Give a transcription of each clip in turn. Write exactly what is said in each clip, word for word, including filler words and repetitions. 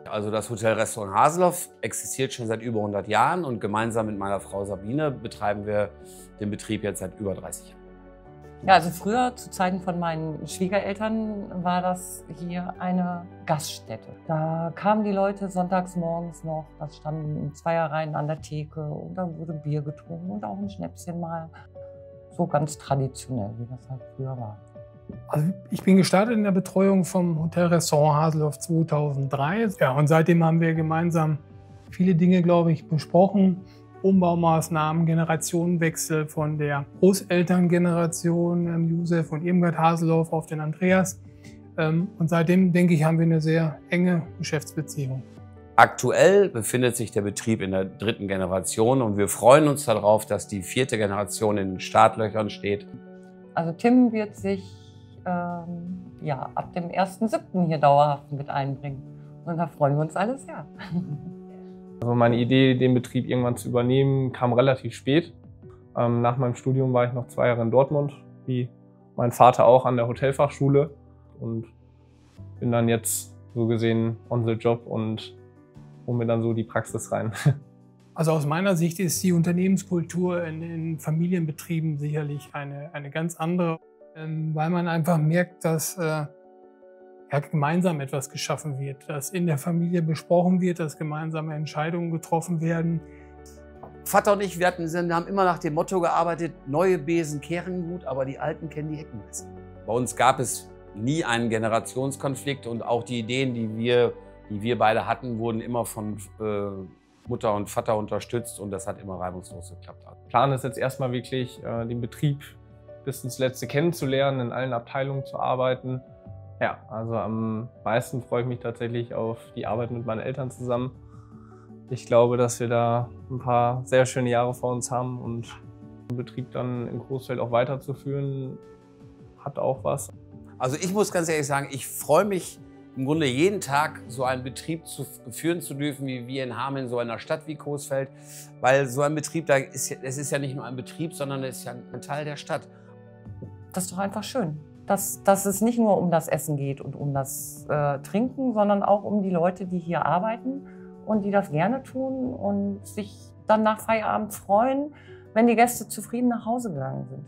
Also das Hotel Restaurant Haseloff existiert schon seit über hundert Jahren und gemeinsam mit meiner Frau Sabine betreiben wir den Betrieb jetzt seit über dreißig Jahren. Ja, also früher, zu Zeiten von meinen Schwiegereltern, war das hier eine Gaststätte. Da kamen die Leute sonntags morgens noch, das standen in Zweierreihen an der Theke und da wurde Bier getrunken und auch ein Schnäpschen mal. So ganz traditionell, wie das halt früher war. Also ich bin gestartet in der Betreuung vom Hotel Restaurant Haseloff zweitausenddrei. Ja, und seitdem haben wir gemeinsam viele Dinge, glaube ich, besprochen. Umbaumaßnahmen, Generationenwechsel von der Großelterngeneration, ähm, Josef und Irmgard Haseloff auf den Andreas. Ähm, und seitdem, denke ich, haben wir eine sehr enge Geschäftsbeziehung. Aktuell befindet sich der Betrieb in der dritten Generation und wir freuen uns darauf, dass die vierte Generation in den Startlöchern steht. Also Tim wird sich ähm, ja, ab dem ersten siebten hier dauerhaft mit einbringen. Und da freuen wir uns alle sehr. Also meine Idee, den Betrieb irgendwann zu übernehmen, kam relativ spät. Ähm, nach meinem Studium war ich noch zwei Jahre in Dortmund, wie mein Vater auch an der Hotelfachschule. Und bin dann jetzt so gesehen on the job und hole mir dann so die Praxis rein. Also aus meiner Sicht ist die Unternehmenskultur in, in Familienbetrieben sicherlich eine, eine ganz andere, ähm, weil man einfach merkt, dass äh, ja, gemeinsam etwas geschaffen wird, dass in der Familie besprochen wird, dass gemeinsame Entscheidungen getroffen werden. Vater und ich, wir hatten, wir haben immer nach dem Motto gearbeitet, neue Besen kehren gut, aber die Alten kennen die Ecken besser. Bei uns gab es nie einen Generationskonflikt und auch die Ideen, die wir, die wir beide hatten, wurden immer von äh, Mutter und Vater unterstützt und das hat immer reibungslos geklappt. Plan ist jetzt erstmal wirklich, äh, den Betrieb bis ins Letzte kennenzulernen, in allen Abteilungen zu arbeiten. Ja, also am meisten freue ich mich tatsächlich auf die Arbeit mit meinen Eltern zusammen. Ich glaube, dass wir da ein paar sehr schöne Jahre vor uns haben und den Betrieb dann in Coesfeld auch weiterzuführen, hat auch was. Also ich muss ganz ehrlich sagen, ich freue mich im Grunde jeden Tag, so einen Betrieb zu führen zu dürfen, wie wir in Hameln, so einer Stadt wie Coesfeld. Weil so ein Betrieb, da ist, es ist ja nicht nur ein Betrieb, sondern es ist ja ein Teil der Stadt. Das ist doch einfach schön. Dass, dass es nicht nur um das Essen geht und um das äh, Trinken, sondern auch um die Leute, die hier arbeiten und die das gerne tun und sich dann nach Feierabend freuen, wenn die Gäste zufrieden nach Hause gegangen sind.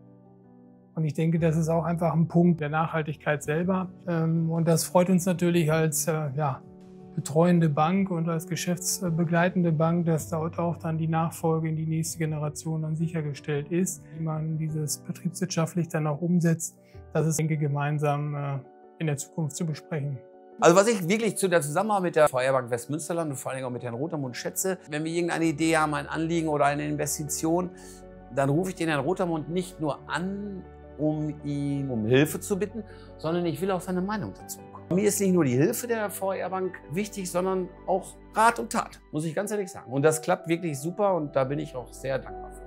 Und ich denke, das ist auch einfach ein Punkt der Nachhaltigkeit selber. Ähm, und das freut uns natürlich als äh, ja, betreuende Bank und als geschäftsbegleitende Bank, dass dort auch dann die Nachfolge in die nächste Generation dann sichergestellt ist, wie man dieses betriebswirtschaftlich dann auch umsetzt. Das ist, denke ich, gemeinsam äh, in der Zukunft zu besprechen. Also was ich wirklich zu der Zusammenarbeit mit der V R Bank Westmünsterland und vor allem auch mit Herrn Rotermund schätze, wenn wir irgendeine Idee haben, ein Anliegen oder eine Investition, dann rufe ich den Herrn Rotermund nicht nur an, um ihn um Hilfe zu bitten, sondern ich will auch seine Meinung dazu bekommen. Mir ist nicht nur die Hilfe der V R Bank wichtig, sondern auch Rat und Tat, muss ich ganz ehrlich sagen. Und das klappt wirklich super und da bin ich auch sehr dankbar für.